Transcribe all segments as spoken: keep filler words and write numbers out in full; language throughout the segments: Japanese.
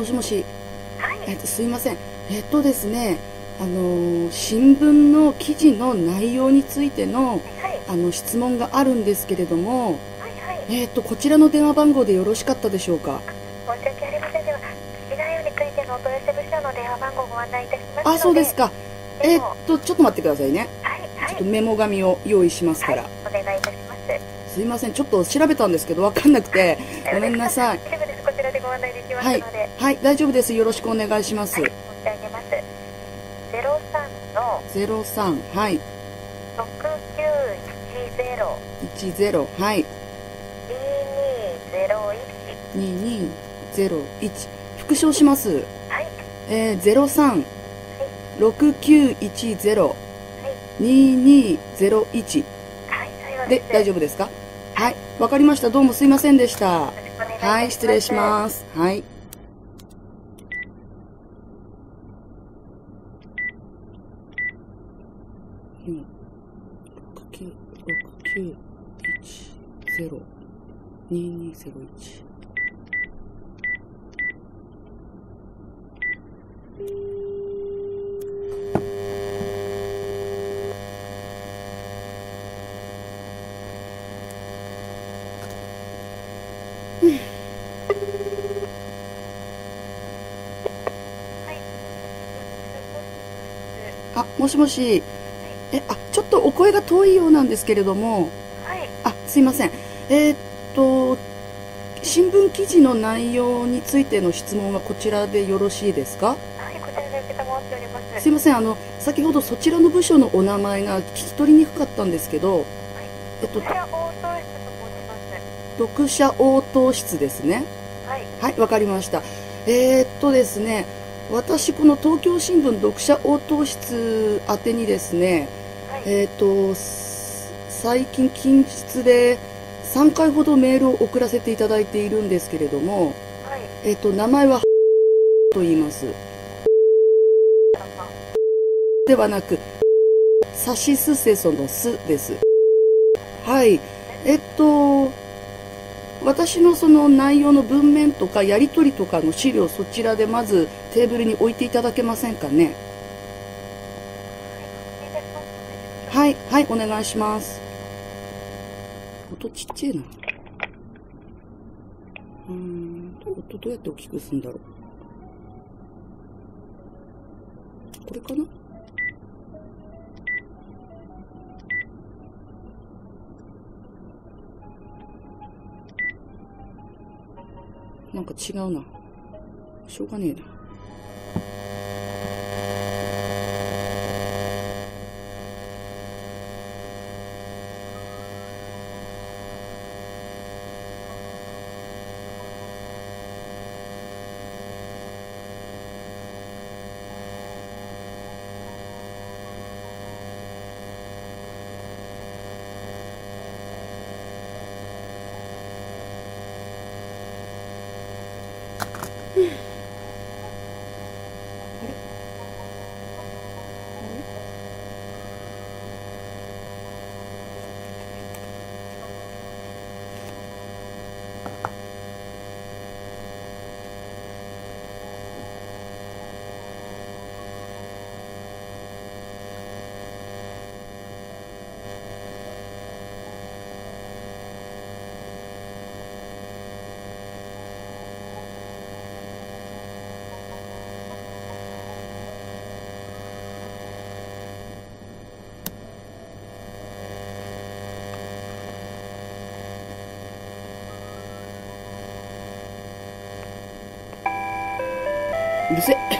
しもし。 はい。 えっと、すいません。えっとですね、あの、新聞の記事の内容についての、 はい。 あの、質問があるんですけれども、 はいはい。 えっと、こちらの電話番号でよろしかったでしょうか。 申し訳ありません。では、記事内容についてのお問い合わせ部署の電話番号をご案内いたしますので。 あ、そうですか。えっと、ちょっと待ってくださいね。 はいはい。 ちょっとメモ紙を用意しますから。 はい、お願いいたします。 すいません。ちょっと調べたんですけど、わかんなくて。ごめんなさい。 大丈夫です。こちらでご案内できますので。はい。 はい、大丈夫です。よろしくお願いします。はい、 申し上げます。ゼロさんのゼロさん、はい。 ろくきゅういちゼロ。 いちゼロ、はい。 ににゼロいち。 ににゼロいち。復唱します。 はい。 えー、ゼロさん、ろくきゅういちゼロ、 はい。 ににゼロいち。 はい、さようで、 です。 大丈夫ですか？はい。わかりました。どうもすいませんでした。 よろしくお願いいたします。 はい、失礼します。はい。ろくきゅう、ろくきゅういちゼロ、ににゼロいち。あ、もしもし。え、あ、ちょっとお声が遠いようなんですけれども。 はい。 あ、すいません。えー、っと、新聞記事の内容についての質問はこちらでよろしいですか？ はい、こちらで承っております。 すいません。あの、先ほどそちらの部署のお名前が聞き取りにくかったんですけど、はい、えっと、 読者応答室と申します。 読者応答室ですね。 はい。 はい、わかりました。えー、っとですね、私、この東京新聞読者応答室宛てにですね、はい、えー、っと、最近近日でさんかいほどメールを送らせていただいているんですけれども、はい、えー、っと、名前はと言います。ではなく、さしすせそのすです。はい。えっと、私のその内容の文面とかやり取りとかの資料、そちらでまずテーブルに置いていただけませんかね。はい、はい、お願いします。音ちっちゃいな。うーん、音どうやって大きくするんだろう。これかな？なんか違うな。しょうがねえな。うるせえ。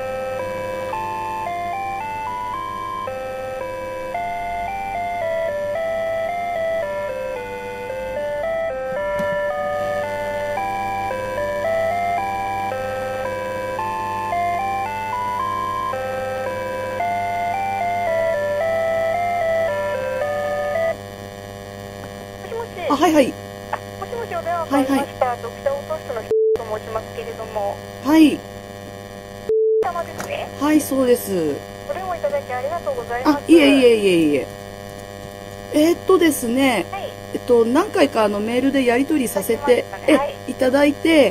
あ、はいはい。 あ、もしもし、お電話かかりました。はいはい、読者応答室のと申しますけれども。 はい。 様ですね。 はい、そうです。 お電話いただきありがとうございます。 あ、いえいえいえいえ。えー、っとですね、 はい、 えっと、何回かあのメールでやり取りさせて、はい、え、はい、いただいて、はいは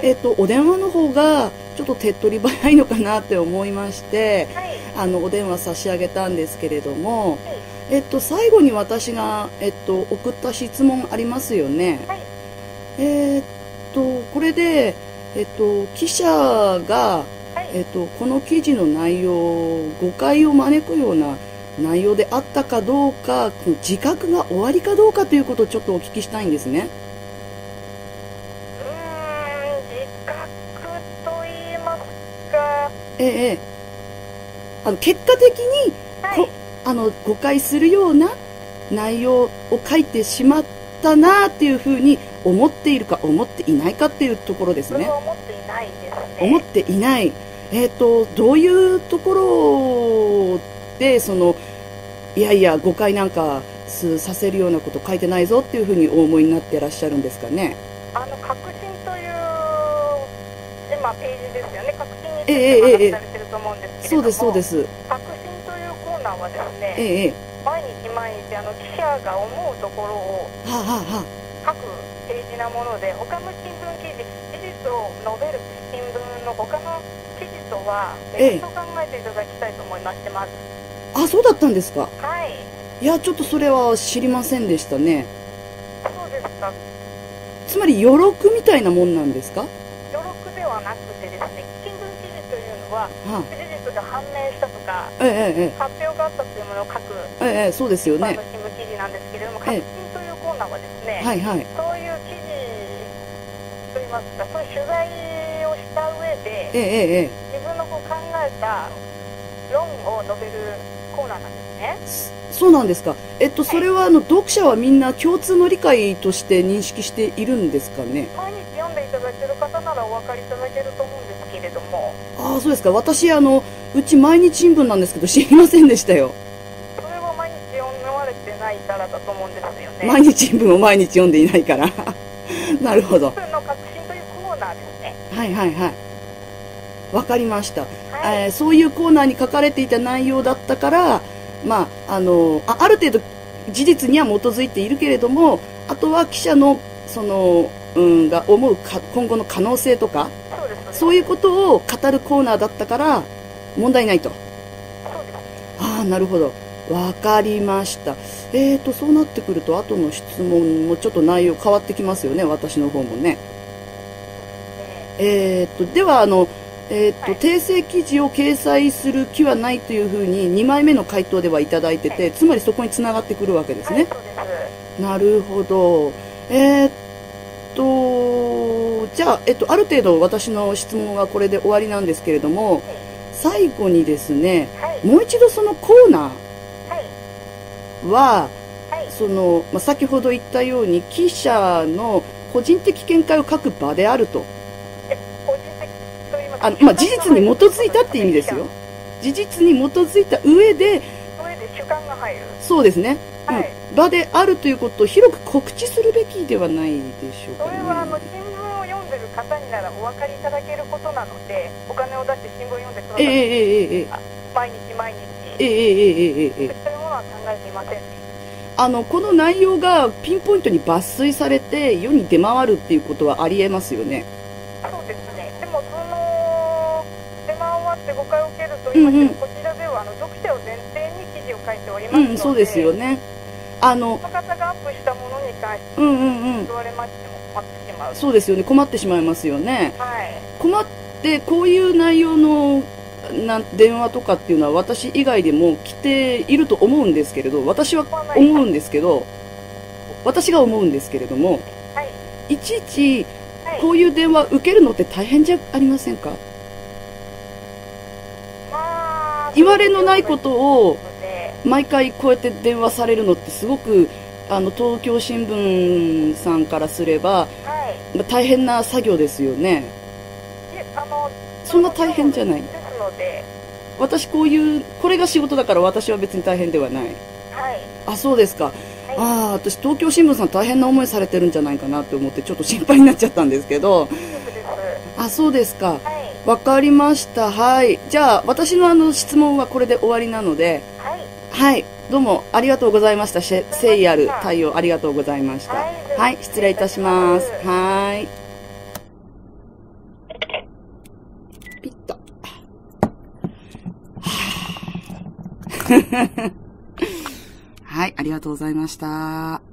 はい、 えっと、お電話の方がちょっと手っ取り早いのかなって思いまして、 はい、 あのお電話差し上げたんですけれども、 はい、 えっと、最後に私が、えっと、送った質問ありますよね。 はい、 えっと、これで、えっと、記者が、 はい、 えっと、この記事の内容、誤解を招くような内容であったかどうか、この自覚が終わりかどうかということをちょっとお聞きしたいんですね。 うーん、自覚と言いますか、 ええ、ええ、あの結果的に、 はい、 こあの誤解するような内容を書いてしまったなっていうふうに思っているか思っていないかっていうところですね。 それは思っていないですね。 思っていない。えっと、どういうところで、その、いやいや、誤解なんかすさせるようなこと書いてないぞっていうふうにお思いになってらっしゃるんですかね。 あの、革新という、今、ページですよね。革新についええええて話されてると思うんですけれども、 そうです、そうです。 革新というコーナーはですね、 ええええ、 毎日毎日あの記者が思うところをはあ、はあは書くページなもので、他の新聞記事、事実を述べる新聞の他の記事とはええ別と考えていただきたいと思いましてます。 あ、あ、そうだったんですか。 はい、 いや、ちょっとそれは知りませんでしたね。 そうですか。 つまり、余録みたいなもんなんですか。 余録ではなくてですね、新聞記事というのは、 は事実が判明したとか、 あ、ええええ発表があったというものを書くええええ、そうですよね。 一般の新聞記事なんですけれども、革ええ新というコーナーはですね、 はいはい。 そういう記事といいますか、そういう取材をした上で、 えええええ自分のこう考えた論を述べるコーナーなんですね。 え、そうなんですか。えっと、それはあの読者はみんな共通の理解として認識しているんですかね。 毎日読んでいただける方ならお分かりいただけると思うんですけれども、 ああ、そうですか。私、あの、うち毎日新聞なんですけど、知りませんでしたよ。 それは毎日読まれてないからだと思うんですよね。 毎日新聞を毎日読んでいないから。なるほど。 新聞の革新というコーナーですね。 はいはいはい。わかりました。 はい、 えーそういうコーナーに書かれていた内容だったから、まあ、あの、あ、ある程度事実には基づいているけれども、あとは記者の、その、うん、が思うか今後の可能性とか、 そうです、そうです。 そういうことを語るコーナーだったから、問題ないと。 そうですね。 ああ、なるほど。わかりました。えーと、そうなってくると、後の質問もちょっと内容変わってきますよね、私の方もね。えーと、では、あの、えーと、 はい訂正記事を掲載する気はないというふうににまいめの回答ではいただいてて、つまりそこにつながってくるわけですね。 はい、そうです。 なるほど。えーっと、じゃあ、えっと、ある程度私の質問はこれで終わりなんですけれども、最後にですね、 はい、 もう一度そのコーナはい、 ーは、 はい、 その、まあ、先ほど言ったように、記者の個人的見解を書く場であると。 え個人的と言いますか、 あの、まあ、事実に基づいたって意味ですよ。事実に基づいた上で、 それで主観が入る。 そうですね。 はいうん、場であるということを広く告知するべきではないでしょうかね。 それはあの新聞を読んでる方にならお分かりいただけることなので、お金を出して新聞を読んでください。 ええええええ毎日毎日。 ええええええええそういうものは考えていません。 あのこの内容がピンポイントに抜粋されて世に出回るっていうことはありえますよね。 そうですね。でもその出回って誤解を受けると言いましても、 うんうんこちらではあの読者を前提に記事を書いておりますので、 うん、そうですよね。あの、 その方がアップしたものに関してうんうんうん言われましても困ってしまう。 そうですよね。困ってしまいますよね。 はい。 困ってこういう内容のな電話とかっていうのは私以外でも来ていると思うんですけれど、私は思うんですけど、私が思うんですけれども、 はい。 いちいちはい。 こういう電話受けるのって大変じゃありませんか？ まあ、 言われのないことをで毎回こうやって電話されるのってすごくあの東京新聞さんからすればはい。 まあ大変な作業ですよね。 いえあのそんな大変じゃない。 ですので、 私こういうこれが仕事だから私は別に大変ではない。 はい。 あ、そうですか。 はい。 ああ、私東京新聞さん大変な思いされてるんじゃないかなって思ってちょっと心配になっちゃったんですけど。 大丈夫です。 あ、そうですか。 はい。 わかりました。はい。じゃあ私のあの質問はこれで終わりなので、 はい。 はい。どうもありがとうございました。し誠意ある対応ありがとうございました。 はいはい、失礼いたします。 失礼いたしますはい。 はい、ありがとうございました。